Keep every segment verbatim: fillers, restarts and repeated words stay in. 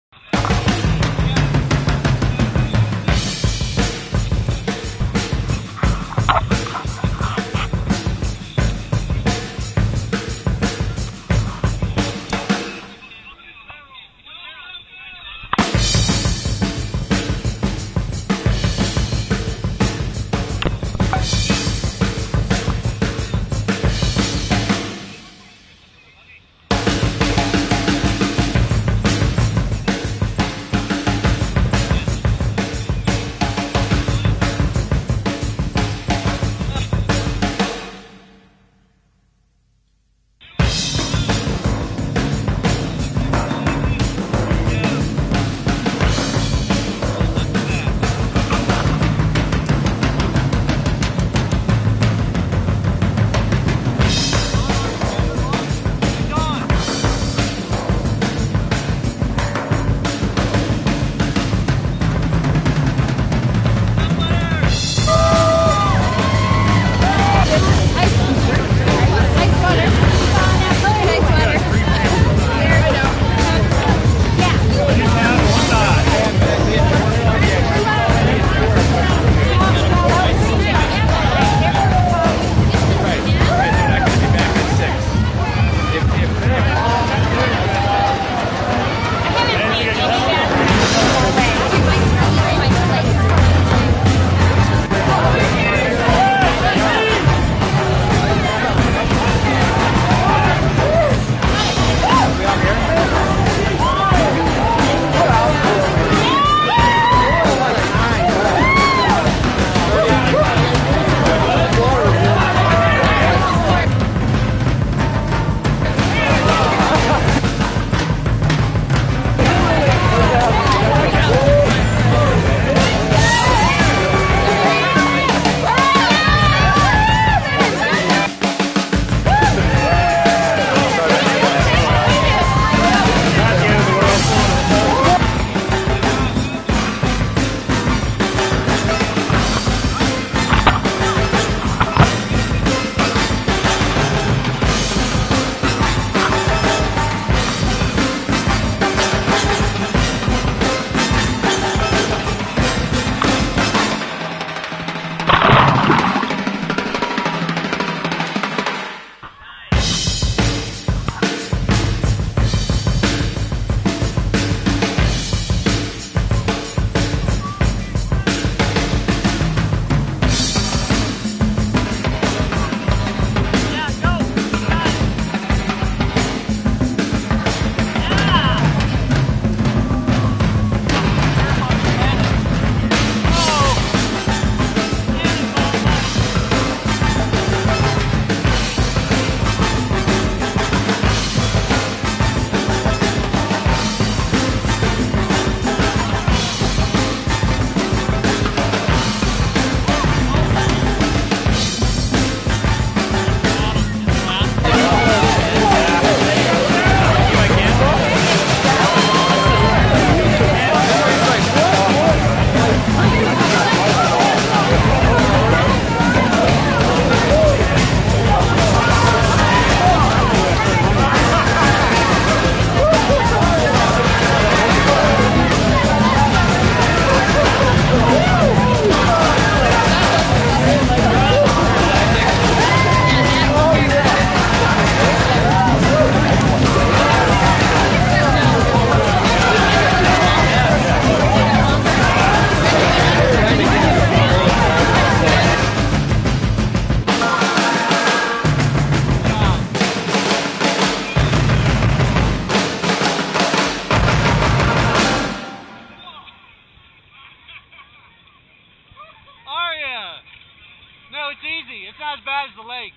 No, it's easy. It's not as bad as the lake.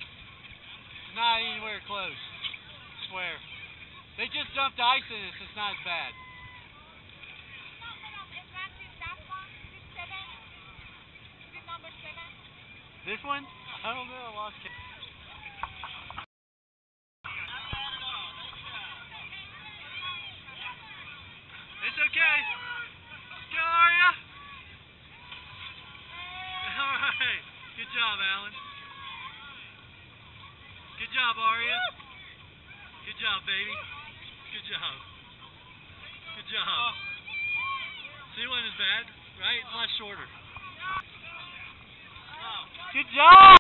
It's not anywhere close. I swear. They just dumped ice in it, so it's not as bad. This one? I don't know. I lost count. It's okay. Go, Aria. All right. Good job, Alan. Good job, Aria. Good job, baby. Good job. Good job. job. See, when it's bad, right? It's a lot shorter. Good job!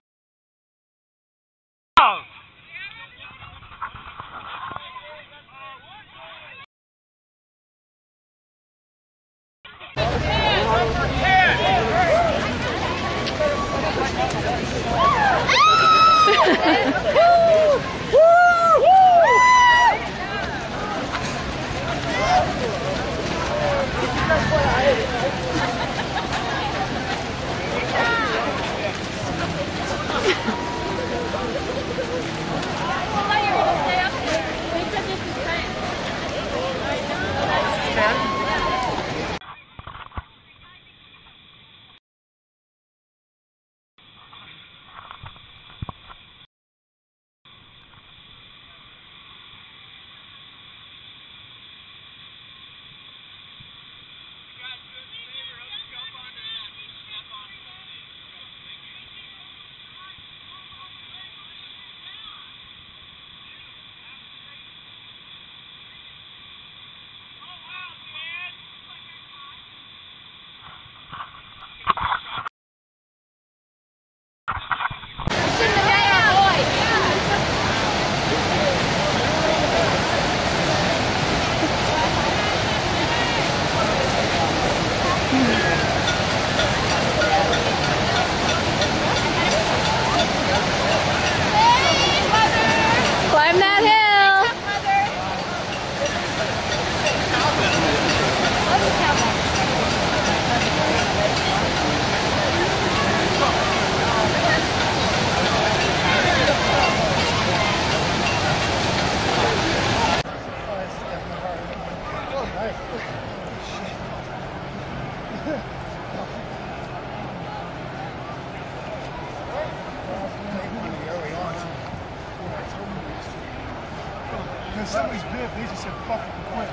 And somebody's bid, they just said, fuck it, quit.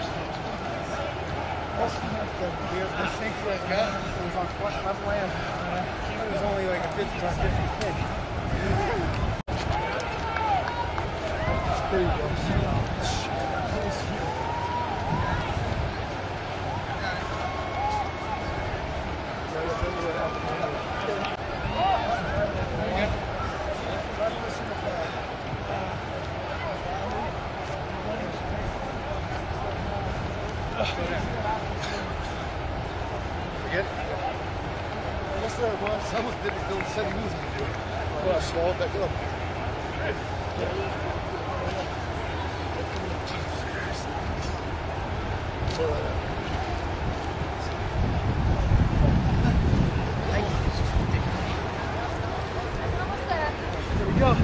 The sink was got, it was on flat level land. It was only like a fifty by fifty pitch. There you go. Forget it. Yes, sir, boy. Someone did it, Bill said he was going to do it. Well, I swallowed that up. There we go.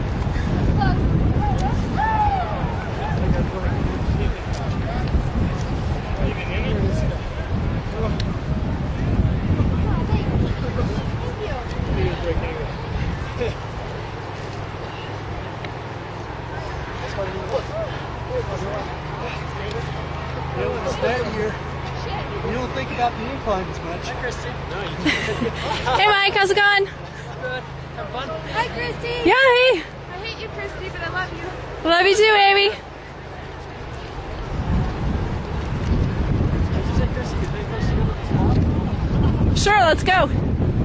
You don't think about the incline as much. Hi, Christy. No, you Hey, Mike, how's it going? Good. Have fun? Hi, Christy. Yeah, hey. I hate you, Christy, but I love you. Love you too, Amy. Sure, let's go. You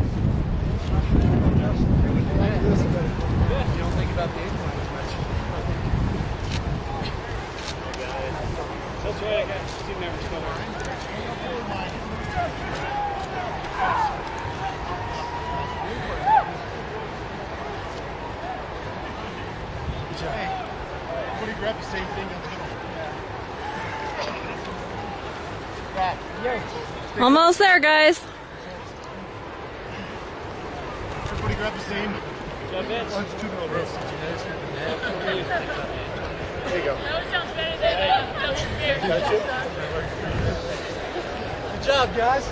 don't think about the incline as much. That's right, I got two members going. Hey, everybody grab the same thing. Rob. Yo. Almost there, guys. Everybody grab the same. Yeah, Vince. One, two, go. There you go. That sounds better than uh, Got you? Good job, guys.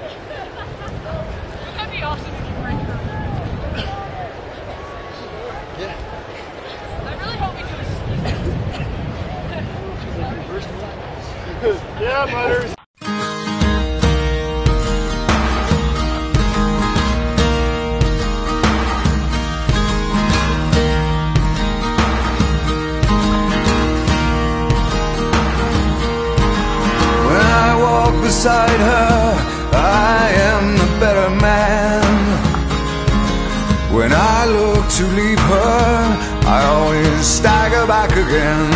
That'd be awesome if you weren't here. Yeah. I really hope we do a Yeah, Butters. Well, beside her, I am the better man. When I look to leave her, I always stagger back again.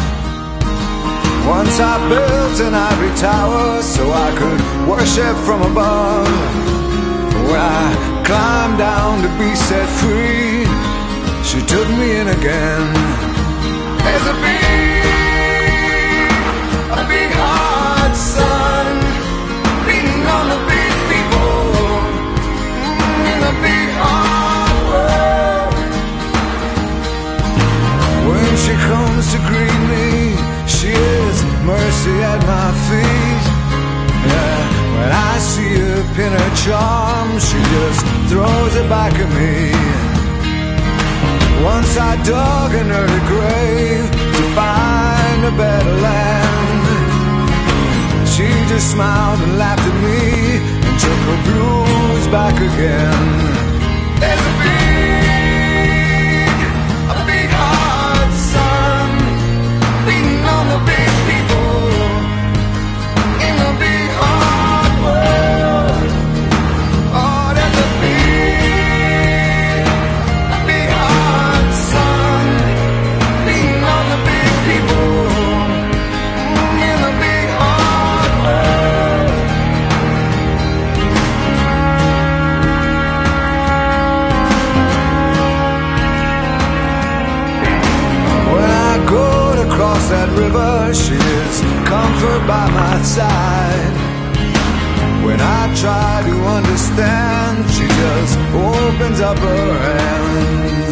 Once I built an ivory tower so I could worship from above. When I climbed down to be set free, she took me in again. There's a big, a big hot sun beating on the big people in the big hard world. When she comes to greet me, she is mercy at my feet. Yeah, when I see her pin her charm, she just throws it back at me. Once I dug an early grave to find a better land. She just smiled and laughed at me and took her blues back again. There's a big, a big hot sun beating on the big people in the big hard world. Oh, there's a big, a big hot sun beating on the big people in the big hard world. When I go to cross that river, she is comfort by my side. When I try to understand, she just opens up her hands.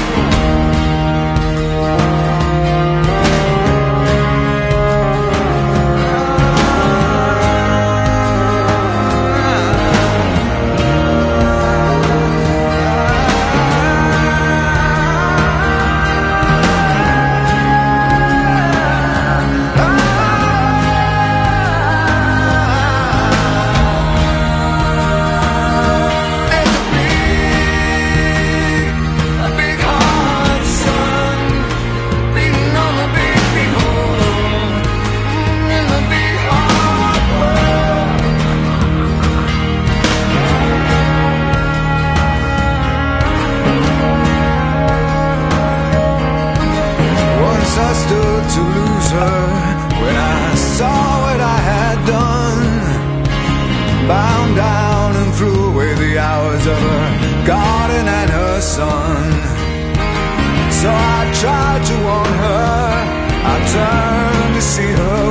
I stood to lose her when I saw what I had done. Bound down and threw away the hours of her garden and her son. So I tried to warn her, I turned to see her